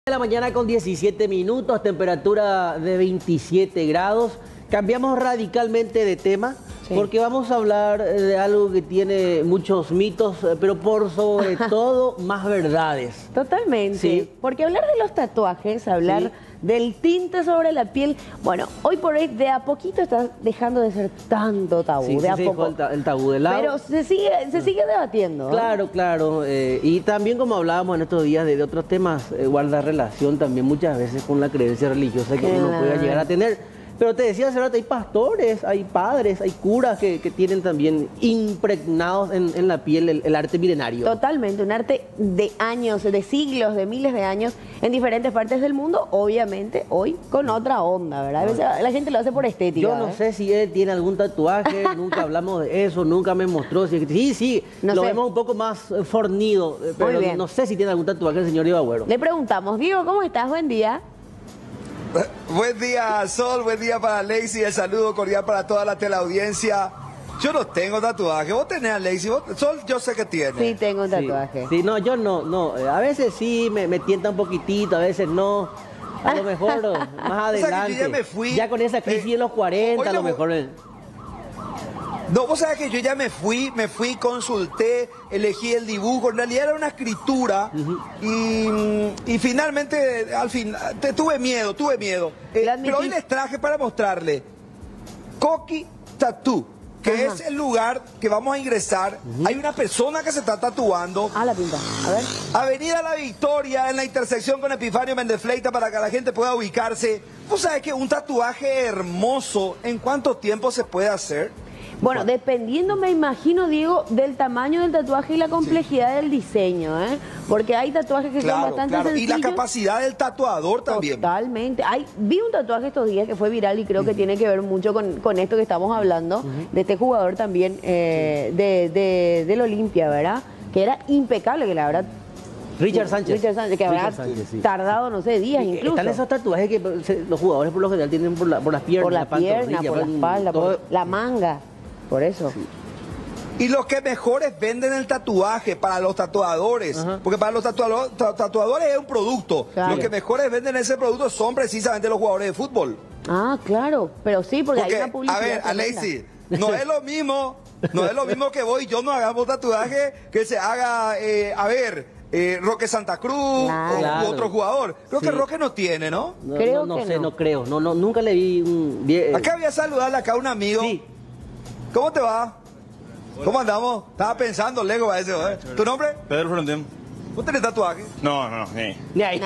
De la mañana con 17 minutos, temperatura de 27 grados. Cambiamos radicalmente de tema porque vamos a hablar de algo que tiene muchos mitos, pero por sobre todo más verdades. Totalmente. Sí. Porque hablar de los tatuajes, hablar del tinte sobre la piel, bueno, hoy por hoy de a poquito está dejando de ser tanto tabú. Sí, de a se poco. dejó el tabú de lado. Pero se sigue debatiendo. Claro, claro. Y también como hablábamos en estos días de otros temas, guarda relación también muchas veces con la creencia religiosa que uno pueda llegar a tener. Pero te decía hace rato, hay pastores, hay padres, hay curas que tienen también impregnados en la piel el arte milenario. Totalmente, un arte de años, de siglos, de miles de años en diferentes partes del mundo, obviamente hoy con otra onda, ¿verdad? A veces la gente lo hace por estética. Yo no sé si él tiene algún tatuaje, nunca hablamos de eso, nunca me mostró. Sí, no lo sé. vemos un poco más fornido, pero no sé si tiene algún tatuaje el señor Ibagüero. Le preguntamos, Diego, ¿cómo estás? Buen día. Buen día, Sol, buen día para Lacey, el saludo cordial para toda la teleaudiencia. Yo no tengo tatuaje, vos tenés, Lacey, Sol, yo sé que tiene. Sí, tengo un tatuaje. Sí, no, yo no. A veces sí me tienta un poquitito, a veces no. A lo mejor más adelante. O sea, que yo ya me fui, ya con esa crisis de los 40, a lo mejor. No, vos sabés que yo ya me fui, consulté, elegí el dibujo, en realidad era una escritura y finalmente, al fin, tuve miedo. Pero hoy les traje para mostrarle Coqui Tattoo, que es el lugar que vamos a ingresar. Hay una persona que se está tatuando. Ah, la pinta, a ver. Avenida La Victoria, en la intersección con Epifanio Méndez Fleita, para que la gente pueda ubicarse. Vos sabés que un tatuaje hermoso, ¿en cuánto tiempo se puede hacer? Bueno, dependiendo, me imagino, Diego, del tamaño del tatuaje y la complejidad del diseño, ¿eh? Porque hay tatuajes que son bastante sencillos. Y la capacidad del tatuador también. Totalmente. Vi un tatuaje estos días que fue viral y creo que tiene que ver mucho con esto que estamos hablando, de este jugador también del Olimpia, ¿verdad? Que era impecable, que la verdad... Richard Sánchez, que habrá tardado, no sé, días incluso. Están esos tatuajes que los jugadores por lo general tienen por las piernas, por la pierna, por la espalda, por la manga. Por eso. Sí. Y los que mejores venden el tatuaje para los tatuadores, porque para los tatuadores es un producto. Claro. Los que mejores venden ese producto son precisamente los jugadores de fútbol. Ah, claro, pero sí, porque hay una publicidad. A ver, Alexi, no es lo mismo que vos y yo no hagamos tatuaje que se haga, Roque Santa Cruz o otro jugador. Creo que Roque no tiene, ¿no? No creo. Nunca le vi un... Acá voy a saludarle acá a un amigo. Sí. ¿Cómo te va? Hola. ¿Cómo andamos? Estaba pensando, Lego, a ese, ¿eh? ¿Tu nombre? Pedro Frontén. ¿Vos tenés tatuaje? No, Ni ahí.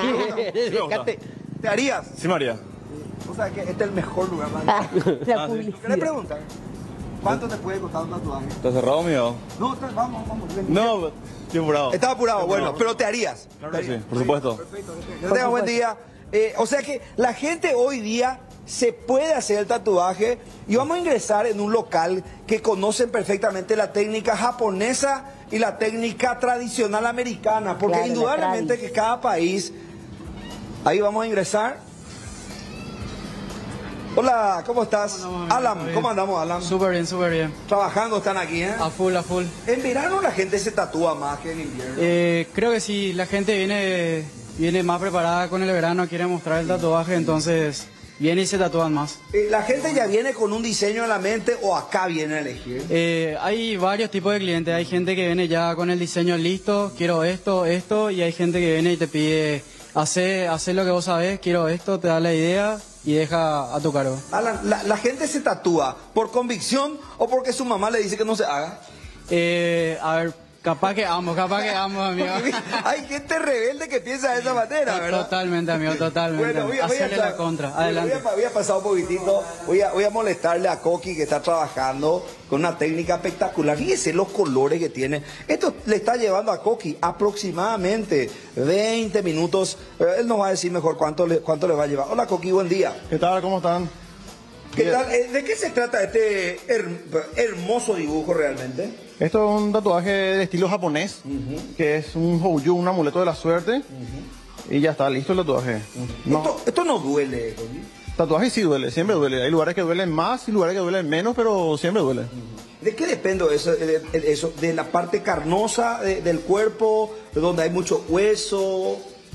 ¿Te harías? Sí, María. O sea, que este es el mejor lugar para la publicidad. ¿Qué le preguntan? ¿Cuánto te puede costar un tatuaje? ¿Estás cerrado, mío? No, vamos. No, estoy apurado. Estás apurado, bueno, pero te harías. Claro que sí, por supuesto. Perfecto. Que tengas buen día. O sea que la gente hoy día se puede hacer el tatuaje y vamos a ingresar en un local que conocen perfectamente la técnica japonesa y la técnica tradicional americana, porque claro, indudablemente que cada país... Ahí vamos a ingresar. Hola, ¿cómo estás? Alan, ¿cómo andamos, Alan? Súper bien. Trabajando están aquí, ¿eh? A full. ¿En verano la gente se tatúa más que en invierno? Creo que sí, la gente viene más preparada con el verano, quiere mostrar el tatuaje, entonces viene y se tatúan más. ¿La gente ya viene con un diseño en la mente o acá viene a elegir? Hay varios tipos de clientes, hay gente que viene ya con el diseño listo, quiero esto, y hay gente que viene y te pide, hacer lo que vos sabés, quiero esto, te da la idea y deja a tu cargo. Alan, ¿la gente se tatúa por convicción o porque su mamá le dice que no se haga? A ver, capaz que ambos, amigo. Hay gente rebelde que piensa de esa manera, ¿verdad? Totalmente, amigo, totalmente. Bueno, voy a hacerle la contra, adelante. Voy a pasar un poquitito, voy a molestarle a Coqui que está trabajando con una técnica espectacular. Fíjese los colores que tiene. Esto le está llevando a Coqui aproximadamente 20 minutos. Él nos va a decir mejor cuánto le va a llevar. Hola, Coqui, buen día. ¿Qué tal? ¿Cómo están? ¿Qué tal? ¿De qué se trata este hermoso dibujo realmente? Esto es un tatuaje de estilo japonés, que es un houjou, un amuleto de la suerte, y ya está, listo el tatuaje. Esto no duele, Coqui. Tatuaje sí duele, siempre duele. Hay lugares que duelen más y lugares que duelen menos, pero siempre duele. ¿De qué depende eso? ¿De la parte carnosa del cuerpo, de donde hay mucho hueso?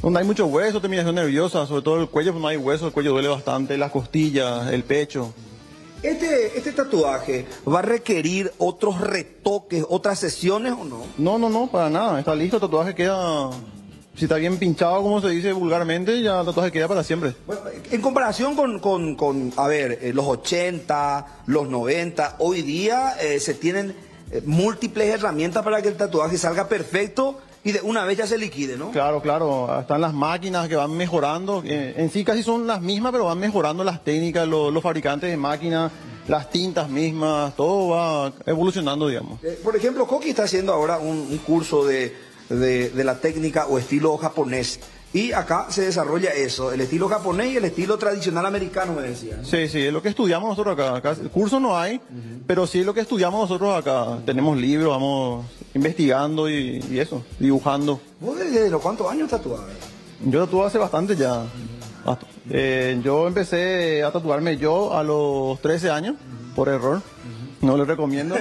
Donde hay mucho hueso, terminación nerviosa, sobre todo el cuello, pues no hay hueso, el cuello duele bastante, las costillas, el pecho. ¿Este tatuaje va a requerir otros retoques, otras sesiones o no? No, para nada, está listo, el tatuaje queda, si está bien pinchado, como se dice vulgarmente, ya el tatuaje queda para siempre. Bueno, en comparación con a ver, los 80, los 90, hoy día se tienen múltiples herramientas para que el tatuaje salga perfecto y de una vez ya se liquide, ¿no? Claro, están las máquinas que van mejorando, en sí casi son las mismas, pero van mejorando las técnicas, los fabricantes de máquinas, las tintas mismas, todo va evolucionando, digamos. Por ejemplo, Koki está haciendo ahora un curso de la técnica o estilo japonés. Y acá se desarrolla eso, el estilo japonés y el estilo tradicional americano, me decía, ¿no? Sí, es lo que estudiamos nosotros acá. Acá el curso no hay, pero sí es lo que estudiamos nosotros acá. Tenemos libros, vamos investigando y eso, dibujando. ¿Vos desde los cuántos años tatuabas? Yo tatué hace bastante ya. Yo empecé a tatuarme yo a los 13 años, por error. No les recomiendo.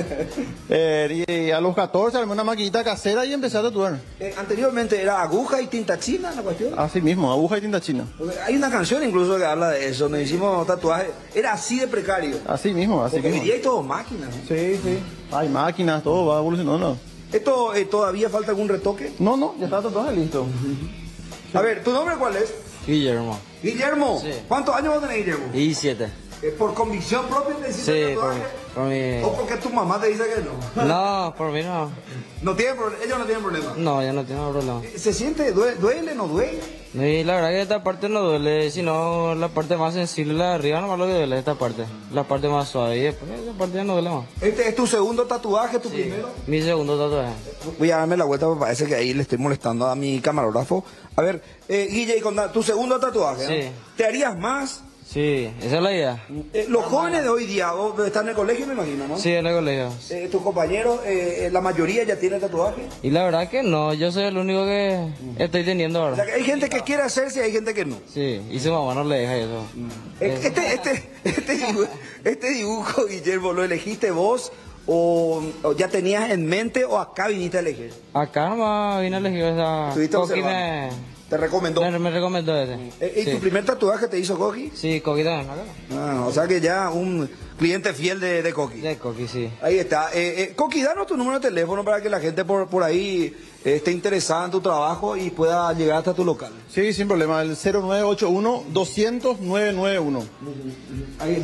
Y a los 14 armé una maquinita casera y empecé a tatuar. Anteriormente era aguja y tinta china la cuestión. Así mismo, aguja y tinta china. Porque hay una canción incluso que habla de eso, donde hicimos tatuajes. Era así de precario. Así mismo, así Porque hoy mismo. día hay todo máquinas, ¿no? Sí. Hay máquinas, todo va evolucionando. ¿Esto todavía falta algún retoque? No, ya está el tatuaje listo. A ver, ¿tu nombre cuál es? Guillermo. Guillermo. Sí. ¿Cuántos años vos tenés, Guillermo? Y 7. ¿Por convicción propia te hiciste Sí, tatuaje? por mi... ¿O porque tu mamá te dice que no? No, por mí no. No tienen ellos no tienen problema. No, ya no tengo problema. ¿Se siente, duele, no duele? Y la verdad que esta parte no duele, sino la parte más sensible, la de arriba nomás lo que duele, esta parte. La parte más suave, y después esta parte ya no duele más. ¿Este es tu segundo tatuaje, tu primero? Mi segundo tatuaje. Voy a darme la vuelta, me parece que ahí le estoy molestando a mi camarógrafo. A ver, Guille, tu segundo tatuaje, ¿no? Sí. ¿Te harías más? Sí, esa es la idea. Los jóvenes de hoy día, vos estás en el colegio, me imagino, ¿no? Sí, en el colegio. Tus compañeros, la mayoría ya tienen tatuaje. Y la verdad que no, yo soy el único que estoy teniendo O ahora. sea, que hay gente que quiere hacerse y hay gente que no. Sí, y su mamá no le deja eso. Este dibujo, Guillermo, ¿lo elegiste vos o ya tenías en mente o acá viniste a elegir? Acá nomás vine a elegir esa... Estuviste Coqui observando. ¿Te recomendó? me recomendó ese. ¿Y tu primer tatuaje te hizo Coqui? Sí, Coqui también, acá. O sea que ya un cliente fiel de Coqui. De Coqui, sí. Ahí está. Coqui, danos tu número de teléfono para que la gente por ahí esté interesada en tu trabajo y pueda llegar hasta tu local. Sí, sin problema, el 0981-200-991. Ahí,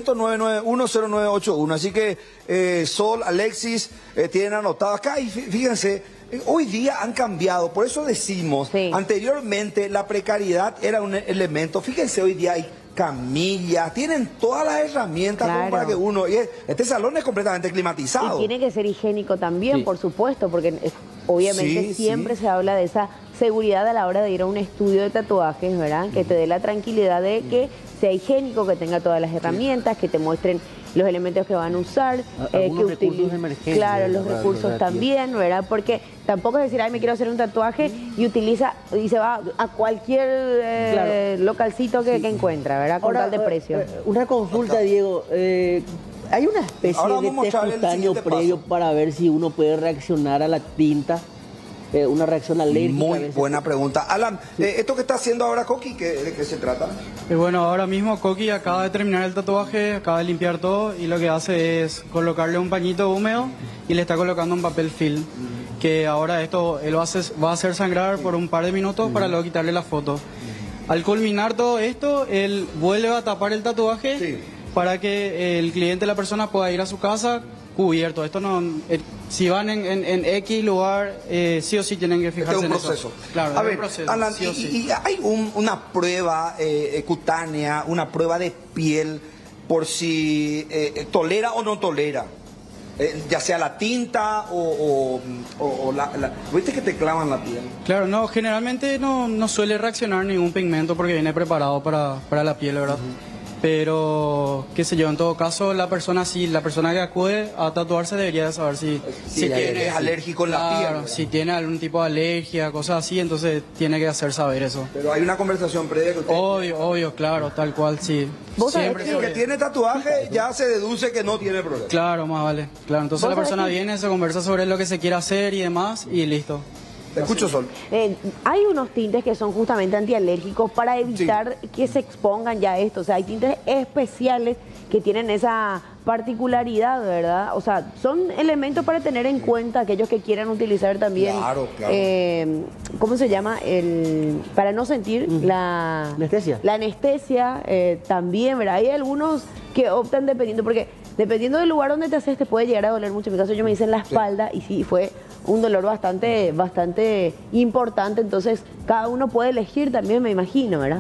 200-991-0981. Así que Sol, Alexis, tienen anotado acá y fíjense. Hoy día han cambiado, por eso decimos, Sí. Anteriormente la precariedad era un elemento, fíjense hoy día hay camillas, tienen todas las herramientas como Claro. para que uno, este salón es completamente climatizado. Y tiene que ser higiénico también, Sí. por supuesto, porque obviamente Sí, siempre sí. se habla de esa seguridad a la hora de ir a un estudio de tatuajes, ¿verdad? Que te dé la tranquilidad de que sea higiénico, que tenga todas las herramientas, que te muestren los elementos que van a usar, Algunos que recursos de utilicen, emergencia, claro, los ¿verdad? recursos ¿Verdad? también, ¿verdad? Porque tampoco es decir, ay, me quiero hacer un tatuaje y se va a cualquier Claro. localcito que encuentra, ¿verdad? Con tal de precio. Una consulta, Diego. ¿Hay una especie Ahora vamos a de test mostrarle el cutáneo siguiente previo paso. para ver si uno puede reaccionar a la tinta? Una reacción alérgica. a Muy veces. buena pregunta. Alan, ¿esto que está haciendo ahora Coqui, de qué se trata? Y bueno, ahora mismo Coqui acaba de terminar el tatuaje, acaba de limpiar todo y lo que hace es colocarle un pañito húmedo y le está colocando un papel film. Que ahora esto él va a hacer sangrar por un par de minutos para luego quitarle la foto. Al culminar todo esto, él vuelve a tapar el tatuaje Sí. para que el cliente, la persona, pueda ir a su casa cubierto. Esto no, si van en X lugar, sí o sí tienen que Este es fijarse un en proceso. eso. Claro, A es ver, un proceso, Alan, sí o sí. y hay una prueba cutánea, una prueba de piel por si tolera o no tolera. Ya sea la tinta o ¿Viste que te clavan la piel? Claro, no, generalmente no suele reaccionar ningún pigmento porque viene preparado para la piel, ¿verdad? Pero, qué sé yo, en todo caso, la persona que acude a tatuarse debería de saber si tiene... es alérgico en la piel, Claro, ¿verdad? si tiene algún tipo de alergia, cosas así, entonces tiene que hacer saber eso. Pero hay una conversación previa que usted... Obvio, claro, tal cual, sí. Vos sabés Siempre El que sobre- tiene tatuaje ya se deduce que no tiene problema. Claro, más vale. Claro, entonces ¿Vos la sabés persona que- viene, se conversa sobre lo que se quiere hacer y demás, y listo. Te escucho, Sol. Hay unos tintes que son justamente antialérgicos para evitar que se expongan ya a esto. O sea, hay tintes especiales que tienen esa particularidad, ¿verdad? O sea, son elementos para tener en cuenta aquellos que quieran utilizar también. Claro, claro. ¿Cómo se llama? Para no sentir la Anestesia. La anestesia también, ¿verdad? Hay algunos que optan porque dependiendo del lugar donde te haces te puede llegar a doler mucho. En mi caso yo me hice en la espalda y sí, fue un dolor bastante importante. Entonces cada uno puede elegir también, me imagino, ¿verdad?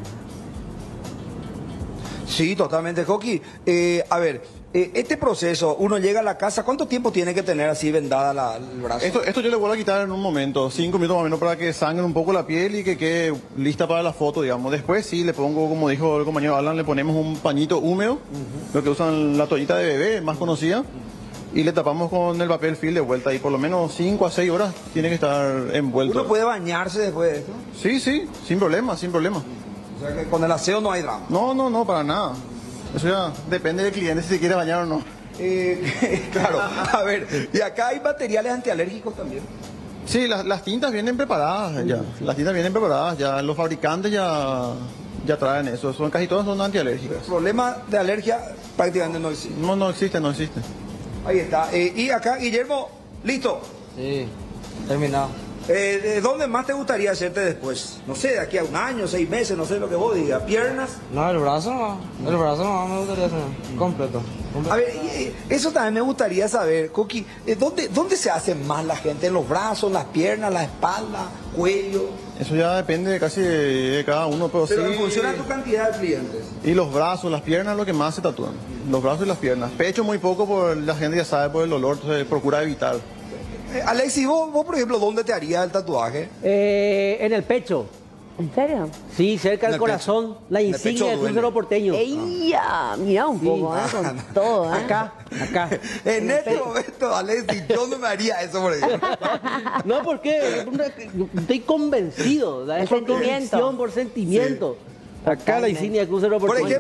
Sí, totalmente, Coqui. A ver, este proceso, uno llega a la casa, ¿cuánto tiempo tiene que tener así vendada el brazo? Esto yo le vuelvo a quitar en un momento, 5 minutos más o menos para que sangre un poco la piel y que quede lista para la foto, digamos. Después sí le pongo, como dijo el compañero Alan, le ponemos un pañito húmedo, lo que usan la toallita de bebé, más conocida, y le tapamos con el papel film de vuelta y por lo menos 5 a 6 horas tiene que estar envuelto. ¿Uno puede bañarse después de esto? Sí, sin problema, sin problema. O sea que con el aseo no hay drama. No, para nada. Eso ya depende del cliente si se quiere bañar o no. Claro, a ver, y acá hay materiales antialérgicos también. Sí, las tintas vienen preparadas ya. Las tintas vienen preparadas ya. Los fabricantes ya traen eso. Casi todas son antialérgicas. Problema de alergia prácticamente no existe. No existe. Ahí está. Y acá, Guillermo, listo. Sí, terminado. ¿Dónde más te gustaría hacerte después? No sé, de aquí a un año, 6 meses, no sé lo que vos digas. ¿Piernas? No, el brazo no me gustaría hacer completo. A ver, eso también me gustaría saber, Coqui, ¿dónde se hace más la gente? ¿En los brazos, las piernas, la espalda, cuello? Eso ya depende casi de cada uno, pero Pero sí. en función a tu cantidad de clientes. Y los brazos, las piernas, lo que más se tatúan. Los brazos y las piernas. Pecho muy poco, por la gente ya sabe por el dolor, entonces procura evitar. Alexis, vos, por ejemplo, ¿dónde te harías el tatuaje? En el pecho. ¿En serio? Sí, cerca En del el corazón, la En el insignia pecho del duele. crucero porteño. ¡Ella! Mira un poco, con todo, ¿eh? Acá. En este momento, Alexis, yo no me haría eso, por ejemplo. No, porque estoy convencido. ¿sabes? El Por sentimiento. convicción, por sentimiento. Acá la insignia del crucero Por porteño.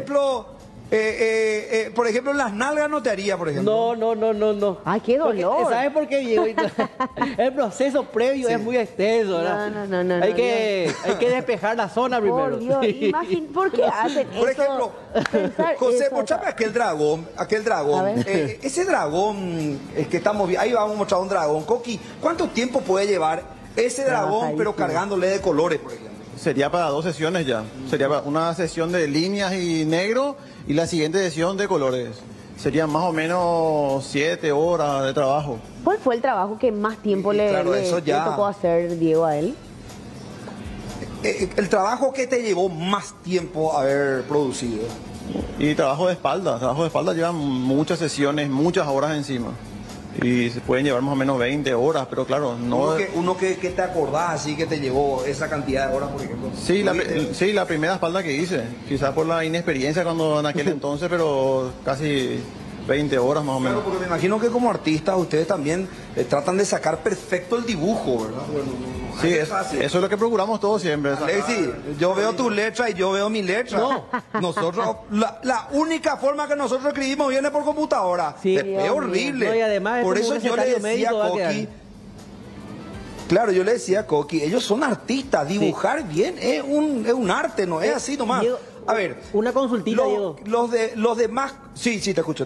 ejemplo, en las nalgas no te haría, por ejemplo. No. ¡Ay, qué Porque, dolor! ¿sabes por qué, Diego? El proceso previo es muy extenso, ¿verdad? No, Hay que despejar la zona Por primero. Dios, ¿por qué hacen Por eso? ejemplo, Pensar José, eso, mostrame aquel dragón. A ver. Ese dragón que estamos viendo, ahí vamos a mostrar un dragón. Coqui, ¿cuánto tiempo puede llevar ese dragón, pero cargándole de colores, por ejemplo? Sería para 2 sesiones ya. Sería para una sesión de líneas y negro y la siguiente sesión de colores. Serían más o menos 7 horas de trabajo. ¿Cuál fue el trabajo que más tiempo Claro, eso le ya. tocó hacer, Diego, a él? El trabajo que te llevó más tiempo haber producido. Y trabajo de espalda. Trabajo de espalda lleva muchas sesiones, muchas horas encima. Y se pueden llevar más o menos 20 horas, pero claro, no... Uno que te acordás así que te llevó esa cantidad de horas, por ejemplo. Sí, la primera espalda que hice, quizás por la inexperiencia cuando en aquel entonces, pero casi 20 horas más o Claro, menos. porque me imagino que como artistas ustedes también tratan de sacar perfecto el dibujo, ¿verdad? Sí, es fácil. eso es lo que procuramos todos siempre. Alexis, yo veo tu letra y yo veo mi letra. No. Nosotros, la única forma que nosotros escribimos viene por computadora. Sí. Es Dios mío. horrible. No, y además por es como eso un yo le recetario decía a médico va a quedar. Coqui. Claro, yo le decía a Coqui, ellos son artistas, dibujar bien es un arte, no es así nomás. Diego, A ver, una consultita, Diego. los demás. Sí, te escucho.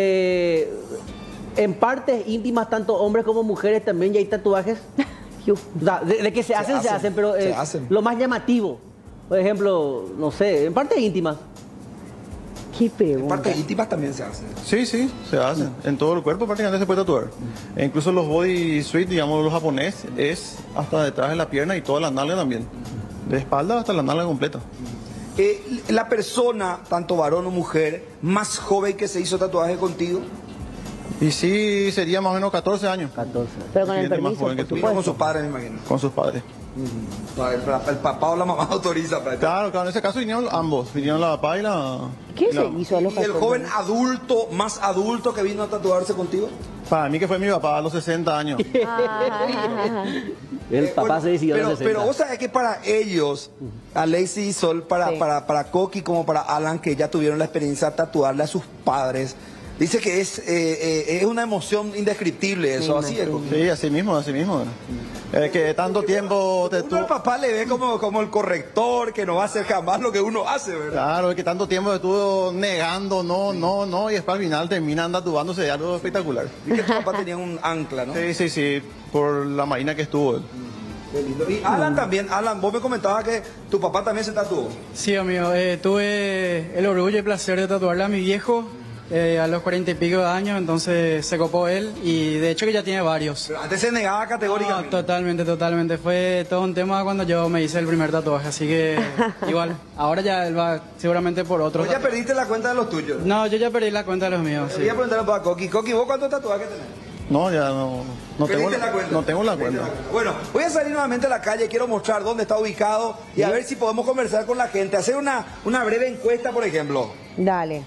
En partes íntimas, tanto hombres como mujeres, también ya hay tatuajes. O sea, de que se hacen, pero se hacen. lo más llamativo. Por ejemplo, no sé, en partes íntimas. ¿Qué En pregunta? partes íntimas también se hacen. Sí, se hacen. En todo el cuerpo prácticamente se puede tatuar. E incluso los body suit, digamos, los japoneses, es hasta detrás de la pierna y toda la nalga también. De espalda hasta la nalga completa. La persona, tanto varón o mujer, más joven que se hizo tatuaje contigo, Y sí, sería más o menos 14 años. 14. Pero con el Cliente más permiso, joven que por tú. vino con supuesto. sus padres, me imagino. Con sus padres. El papá o la mamá autoriza para Claro, en ese caso vinieron ambos. Vinieron la papá y la... ¿Qué y la- se hizo a los ¿Y el 14? joven adulto, más adulto que vino a tatuarse contigo? Para mí que fue mi papá a los 60 años. Ah, El papá Bueno, se decidió a los 60. pero vos sabés que para ellos, Alexis y Sol, Sí. para Coqui como para Alan, que ya tuvieron la experiencia de tatuarle a sus padres, Dice que es una emoción indescriptible eso, así es. Sí, así mismo, así mismo. Que tanto tiempo te Uno al papá le ve como el corrector, que no va a hacer jamás lo que uno hace, ¿verdad? Claro, que tanto tiempo estuvo negando, no, y después al final termina tatuándose algo espectacular. Y que tu papá tenía un ancla, ¿no? Sí, por la marina que estuvo él. Qué lindo. Y Alan también, Alan, vos me comentabas que tu papá también se tatuó. Sí, amigo, tuve el orgullo y el placer de tatuarle a mi viejo a los 40 y pico de años, entonces se copó él y de hecho que ya tiene varios. Pero antes se negaba categóricamente. No, totalmente. Fue todo un tema cuando yo me hice el primer tatuaje, así que igual, ahora ya él va seguramente por otro. ¿Vos ya perdiste la cuenta de los tuyos? No, yo ya perdí la cuenta de los míos, sí. Voy a preguntarle a Coqui. Coqui, ¿vos cuántos tatuajes tenés? No, ya no tengo ¿Perdiste la cuenta? No tengo la cuenta. Bueno, voy a salir nuevamente a la calle, quiero mostrar dónde está ubicado y a ver si podemos conversar con la gente, hacer una breve encuesta, por ejemplo. Dale.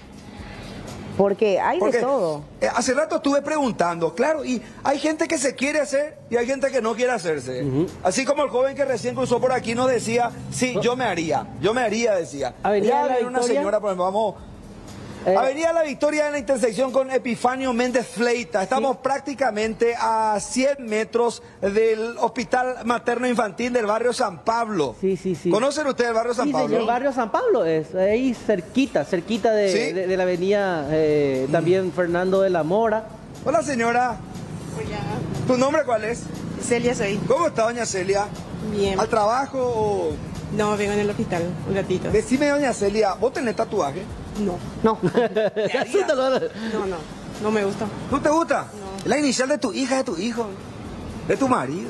Porque hay de todo. Hace rato estuve preguntando, claro, y hay gente que se quiere hacer y hay gente que no quiere hacerse. Así como el joven que recién cruzó por aquí nos decía, sí, yo me haría, decía. Avenida Ya de la viene una Victoria. señora, por ejemplo, vamos... Avenida La Victoria en la intersección con Epifanio Méndez Fleita. Estamos prácticamente a 100 metros del Hospital Materno Infantil del barrio San Pablo. Sí. ¿Conocen ustedes el barrio San Sí, Pablo? señor, barrio San Pablo es, ahí cerquita de, ¿Sí? de la avenida también Fernando de la Mora. Hola, señora. Hola, ¿Tu nombre cuál es? Celia soy. ¿Cómo está, doña Celia? Bien. ¿Al trabajo o...? No, vengo en el hospital un ratito. Decime, doña Celia, ¿vos tenés tatuaje? No, No. Se asusta, ¿no? no me gusta. ¿No te gusta? No. La inicial de tu hija, de tu hijo, de tu marido.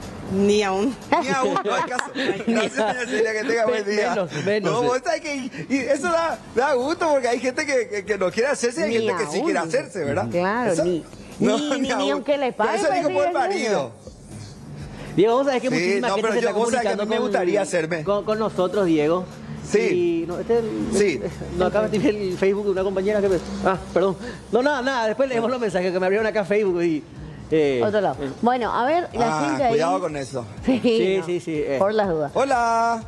Ni aún. Ni aún, no hay caso. Gracias, doña Celia, que tenga buen día. Menos. No, vos sabés que y eso da gusto porque hay gente que no quiere hacerse y hay Ni gente que sí aún. quiere hacerse, ¿verdad? Claro, Eso- ni aún. aunque le pague, Eso dijo pues, por el sí, marido. Diego, vos sabés que Sí, muchísima no, gente pero se yo- está vos sabés que a mí comunicando me gustaría hacerme. con nosotros, Diego. Sí. Y no, Sí. No, acá me tiré el Facebook de una compañera que me... Ah, perdón. No, nada, después leemos los mensajes que me abrieron acá Facebook y... Otro lado. Bueno, a ver, la gente ahí. Cuidado con eso. Sí. Por las dudas. Hola.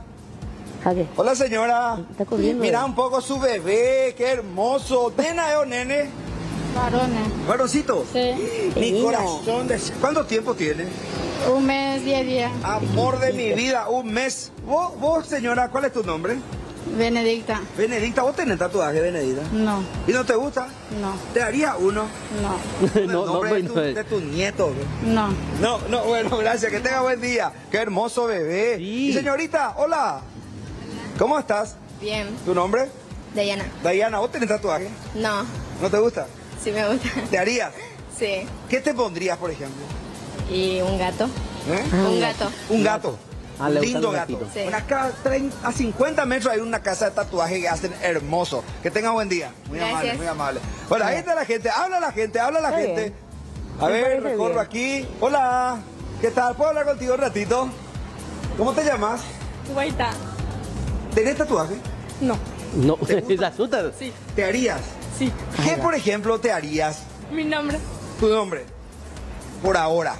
¿A qué? Hola, señora. Está corriendo. Mira un poco su bebé, qué hermoso. ¿Nena o nene? Varones. ¿Varoncito? Sí. Mi Niño. corazón de... ¿Cuánto tiempo tiene? Un mes, 10 días. Amor de mi vida, un mes. Vos, señora, ¿cuál es tu nombre? Benedicta. Benedicta, ¿vos tenés tatuaje, Benedicta? No, ¿Y no te gusta? no, ¿Te haría uno? no, El No, nombre no, de tu nieto. no. No, bueno, gracias. Que tenga buen día. Qué hermoso bebé. Sí. Y señorita, hola. ¿Cómo estás? Bien, ¿Tu nombre? Diana. Diana, ¿vos tenés tatuaje? No, ¿No te gusta? sí me gusta. ¿Te harías? Sí. ¿Qué te pondrías, por ejemplo? Y un gato. ¿Eh? Un gato. Un gato. Ah, le Un gustan lindo los gato. gatitos. Sí. Bueno, acá a 50 metros hay una casa de tatuaje que hacen hermoso. Que tenga buen día. Muy amable, Gracias. muy amable. Bueno, ahí está la gente. Habla la gente. Está gente. bien. A Me ver, parece recorro bien. aquí. Hola. ¿Qué tal? ¿Puedo hablar contigo un ratito? ¿Cómo te llamas? Guaita. ¿Tenés tatuaje? No. No, se asusta. Sí, ¿Te harías? sí. ¿Qué, por ejemplo, te harías? Mi nombre. Tu nombre. Por ahora.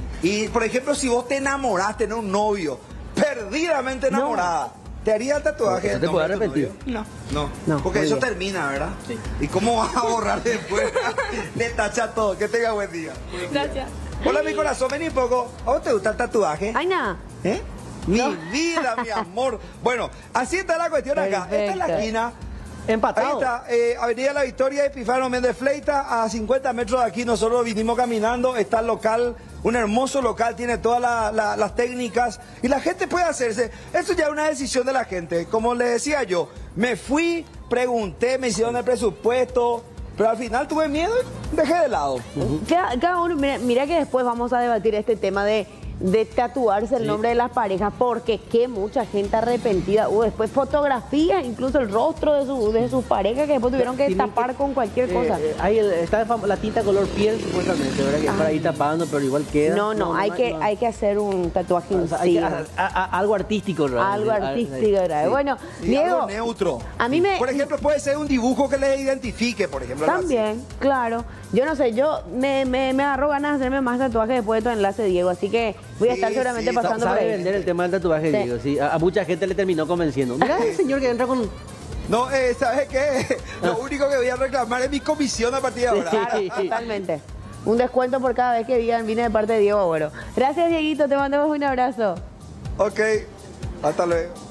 Y, por ejemplo, si vos te enamoraste en un novio, perdidamente enamorada, ¿te haría el tatuaje? No del te puedes nombre de tu arrepentir. novio? No. No, No, porque muy eso bien. termina, ¿verdad? Sí. ¿Y cómo vas a borrar después? Le tacha todo. Que tenga buen día. Gracias. Hola, mi corazón, vení un poco. ¿A vos te gusta el tatuaje? Ay, nada. ¿Eh? Mi vida, mi amor. Bueno, así está la cuestión acá. Esta es la Perfecto. esquina. Ahí Empatado. está, Avenida La Victoria, Epifano Méndez Fleita, a 50 metros de aquí nosotros vinimos caminando, está el local, un hermoso local, tiene todas las técnicas y la gente puede hacerse, eso ya es una decisión de la gente, como les decía yo, me fui, pregunté, me hicieron el presupuesto, pero al final tuve miedo y dejé de lado. Cada uno, mira que después vamos a debatir este tema de tatuarse el nombre de las parejas, porque que mucha gente arrepentida, después fotografías, incluso el rostro de sus parejas que después tuvieron que Tienen tapar con cualquier cosa. Está la tinta color piel, supuestamente, ¿verdad? Que es para ir tapando, pero igual queda. No, hay que hacer un tatuaje O sea, hay que- encima. algo artístico, ¿verdad? Algo artístico, ¿verdad? Sí. Bueno, Y Diego, algo neutro. a mí me... Por ejemplo, puede ser un dibujo que les identifique, por ejemplo. algo así. También, claro. Yo no sé, yo me agarro ganas de hacerme más tatuajes después de tu enlace, Diego, así que voy a Sí, estar seguramente sí, pasando por Sabe ahí. vender el tema del tatuaje, Sí. Diego, sí. A mucha gente le terminó convenciendo. Mira el señor que entra con No, ¿sabes qué? Lo único que voy a reclamar es mi comisión a partir de ahora. Claro, totalmente. Un descuento por cada vez que viene de parte de Diego Agüero. Gracias, Dieguito, te mandamos un abrazo. Ok, hasta luego.